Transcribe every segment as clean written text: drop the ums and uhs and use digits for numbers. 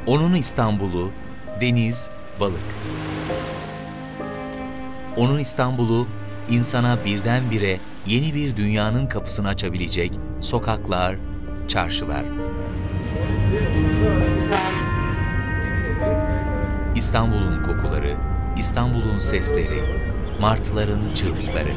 Onun İstanbul'u, deniz, balık. Onun İstanbul'u, insana birdenbire yeni bir dünyanın kapısını açabilecek sokaklar, çarşılar. İstanbul'un kokuları, İstanbul'un sesleri, martıların çığlıkları.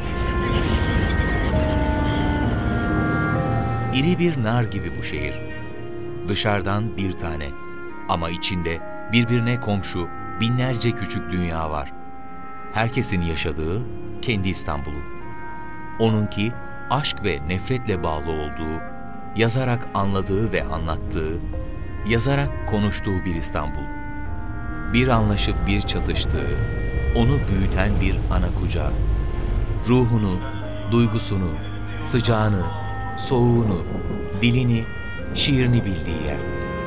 İri bir nar gibi bu şehir. Dışarıdan bir tane ama içinde birbirine komşu binlerce küçük dünya var. Herkesin yaşadığı kendi İstanbul'u. Onunki aşk ve nefretle bağlı olduğu, yazarak anladığı ve anlattığı, yazarak konuştuğu bir İstanbul. Bir anlaşıp bir çatıştığı, onu büyüten bir ana kucağı. Ruhunu, duygusunu, sıcağını, soğuğunu, dilini, şiirini bildiği yer.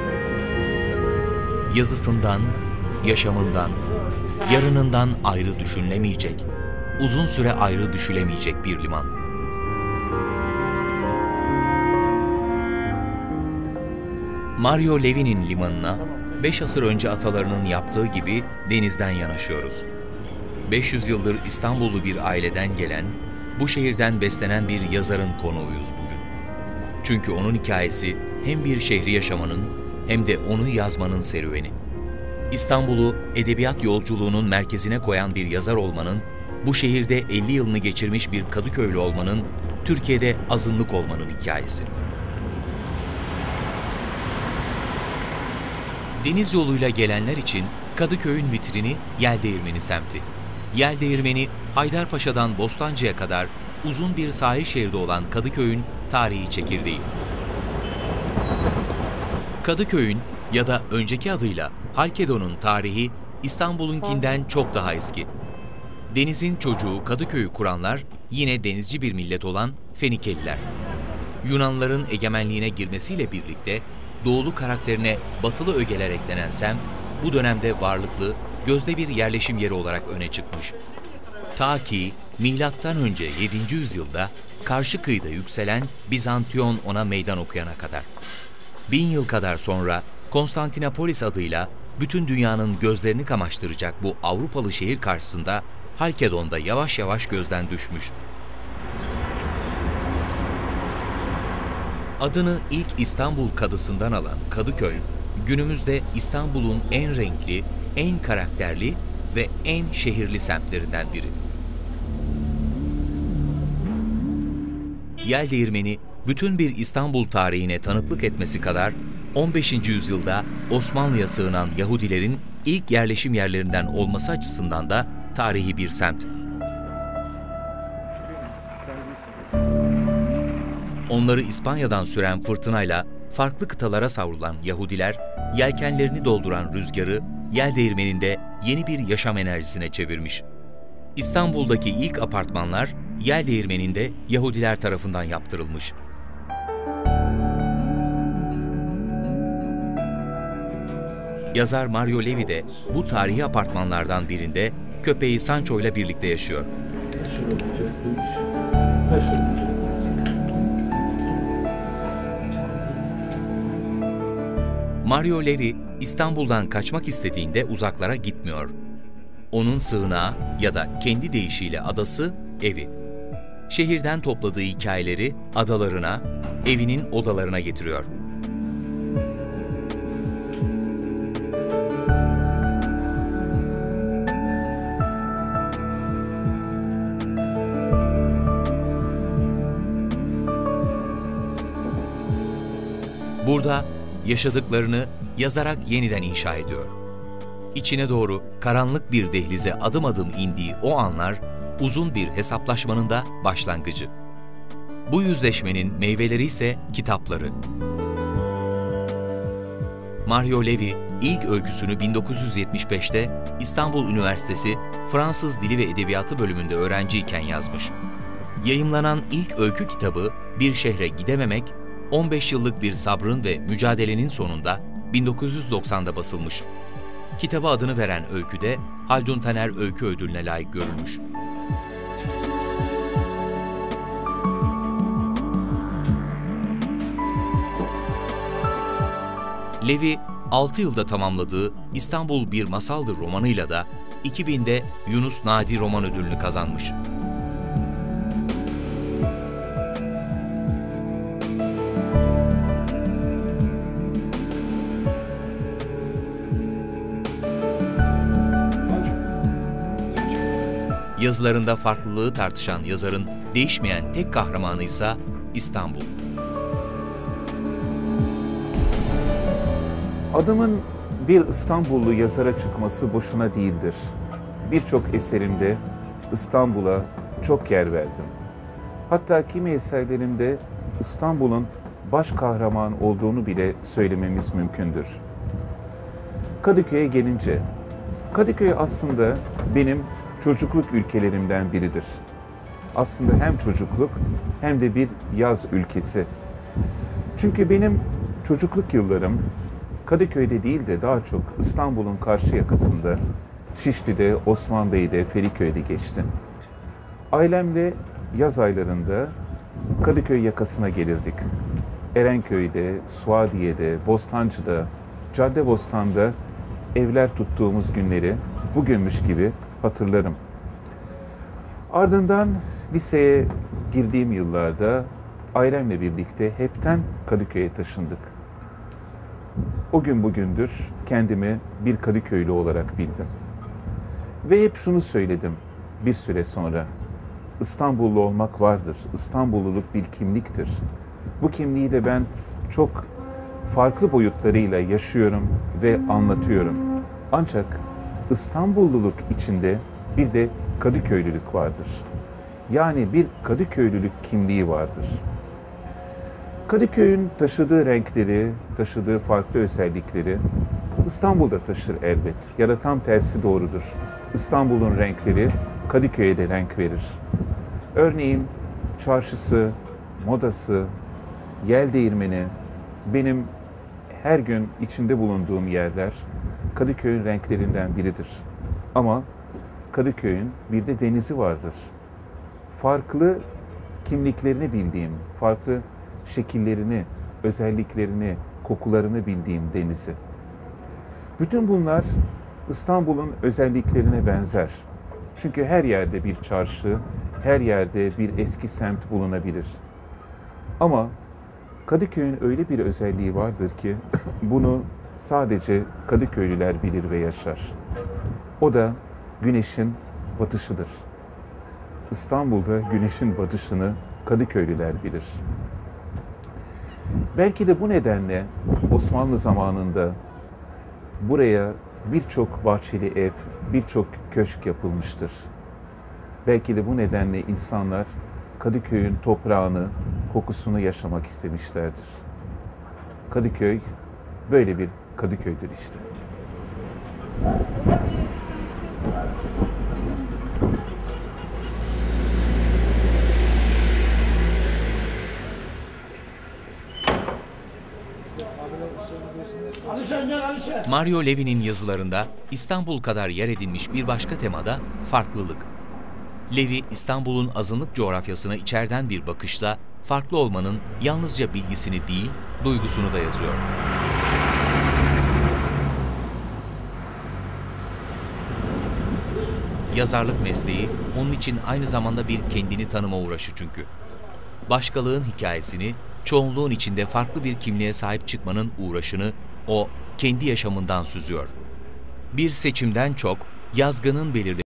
Yazısından, yaşamından, yarınından ayrı düşünülemeyecek, uzun süre ayrı düşülemeyecek bir liman. Mario Levi'nin limanına 5 asır önce atalarının yaptığı gibi denizden yanaşıyoruz. 500 yıldır İstanbullu bir aileden gelen, bu şehirden beslenen bir yazarın konuğuyuz bugün. Çünkü onun hikayesi hem bir şehri yaşamanın hem de onu yazmanın serüveni. İstanbul'u edebiyat yolculuğunun merkezine koyan bir yazar olmanın, bu şehirde 50 yılını geçirmiş bir Kadıköylü olmanın, Türkiye'de azınlık olmanın hikayesi. Deniz yoluyla gelenler için Kadıköy'ün vitrini Yeldeğirmeni semti. Yeldeğirmeni, Haydarpaşa'dan Bostancı'ya kadar uzun bir sahil şeridi olan Kadıköy'ün tarihi çekirdeği. Kadıköy'ün ya da önceki adıyla Halkedon'un tarihi İstanbul'unkinden çok daha eski. Denizin çocuğu Kadıköy'ü kuranlar yine denizci bir millet olan Fenikeliler. Yunanların egemenliğine girmesiyle birlikte doğulu karakterine batılı ögeler eklenen semt, bu dönemde varlıklı, gözde bir yerleşim yeri olarak öne çıkmış. Ta ki milattan önce 7. yüzyılda karşı kıyıda yükselen Bizantiyon ona meydan okuyana kadar. 1000 yıl kadar sonra Konstantinopolis adıyla bütün dünyanın gözlerini kamaştıracak bu Avrupalı şehir karşısında Halkedon'da yavaş yavaş gözden düşmüş. Adını ilk İstanbul Kadısı'ndan alan Kadıköy, günümüzde İstanbul'un en renkli, en karakterli ve en şehirli semtlerinden biri. Yeldeğirmeni, bütün bir İstanbul tarihine tanıklık etmesi kadar 15. yüzyılda Osmanlı'ya sığınan Yahudilerin ilk yerleşim yerlerinden olması açısından da tarihi bir semt. Onları İspanya'dan süren fırtınayla farklı kıtalara savrulan Yahudiler, yelkenlerini dolduran rüzgarı Yeldeğirmeni'nde yeni bir yaşam enerjisine çevirmiş. İstanbul'daki ilk apartmanlar Yeldeğirmeni'nde Yahudiler tarafından yaptırılmış. Yazar Mario Levi de bu tarihi apartmanlardan birinde köpeği Sancho ile birlikte yaşıyor. Mario Levi, İstanbul'dan kaçmak istediğinde uzaklara gitmiyor. Onun sığınağı ya da kendi deyişiyle adası, evi. Şehirden topladığı hikayeleri adalarına, evinin odalarına getiriyor. Burada yaşadıklarını yazarak yeniden inşa ediyor. İçine doğru karanlık bir dehlize adım adım indiği o anlar, uzun bir hesaplaşmanın da başlangıcı. Bu yüzleşmenin meyveleri ise kitapları. Mario Levi ilk öyküsünü 1975'te İstanbul Üniversitesi Fransız Dili ve Edebiyatı bölümünde öğrenciyken yazmış. Yayımlanan ilk öykü kitabı Bir Şehre Gidememek, 15 yıllık bir sabrın ve mücadelenin sonunda 1990'da basılmış. Kitaba adını veren öykü de Haldun Taner Öykü Ödülü'ne layık görülmüş. Levi, 6 yılda tamamladığı İstanbul Bir Masaldır romanıyla da 2000'de Yunus Nadi Roman Ödülünü kazanmış. Yazılarında farklılığı tartışan yazarın değişmeyen tek kahramanı ise İstanbul. Adımın bir İstanbullu yazara çıkması boşuna değildir. Birçok eserimde İstanbul'a çok yer verdim. Hatta kimi eserlerimde İstanbul'un baş kahraman olduğunu bile söylememiz mümkündür. Kadıköy'e gelince, Kadıköy aslında benim çocukluk ülkelerimden biridir. Aslında hem çocukluk hem de bir yaz ülkesi. Çünkü benim çocukluk yıllarım Kadıköy'de değil de daha çok İstanbul'un karşı yakasında, Şişli'de, Osmanbey'de, Feriköy'de geçti. Ailemle yaz aylarında Kadıköy yakasına gelirdik. Erenköy'de, Suadiye'de, Bostancı'da, Caddebostan'da evler tuttuğumuz günleri bugünmüş gibi hatırlarım. Ardından liseye girdiğim yıllarda ailemle birlikte hepten Kadıköy'e taşındık. O gün bugündür kendimi bir Kadıköylü olarak bildim. Ve hep şunu söyledim bir süre sonra. İstanbullu olmak vardır. İstanbulluluk bir kimliktir. Bu kimliği de ben çok farklı boyutlarıyla yaşıyorum ve anlatıyorum. Ancak İstanbulluluk içinde bir de Kadıköylülük vardır. Yani bir Kadıköylülük kimliği vardır. Kadıköy'ün taşıdığı renkleri, taşıdığı farklı özellikleri İstanbul'da taşır elbet. Ya da tam tersi doğrudur. İstanbul'un renkleri Kadıköy'e de renk verir. Örneğin çarşısı, modası, yel değirmeni, benim her gün içinde bulunduğum yerler Kadıköy'ün renklerinden biridir. Ama Kadıköy'ün bir de denizi vardır. Farklı kimliklerini bildiğim, farklı şekillerini, özelliklerini, kokularını bildiğim denizi. Bütün bunlar İstanbul'un özelliklerine benzer. Çünkü her yerde bir çarşı, her yerde bir eski semt bulunabilir. Ama Kadıköy'ün öyle bir özelliği vardır ki bunu sadece Kadıköylüler bilir ve yaşar. O da güneşin batışıdır. İstanbul'da güneşin batışını Kadıköylüler bilir. Belki de bu nedenle Osmanlı zamanında buraya birçok bahçeli ev, birçok köşk yapılmıştır. Belki de bu nedenle insanlar Kadıköy'ün toprağını, kokusunu yaşamak istemişlerdir. Kadıköy böyle bir Kadıköy'dür işte. Mario Levy'nin yazılarında İstanbul kadar yer edinmiş bir başka temada farklılık. Levy, İstanbul'un azınlık coğrafyasına içeriden bir bakışla farklı olmanın yalnızca bilgisini değil, duygusunu da yazıyor. Yazarlık mesleği onun için aynı zamanda bir kendini tanıma uğraşı çünkü. Başkalığın hikayesini, çoğunluğun içinde farklı bir kimliğe sahip çıkmanın uğraşını o kendi yaşamından süzüyor. Bir seçimden çok yazgının belirlediği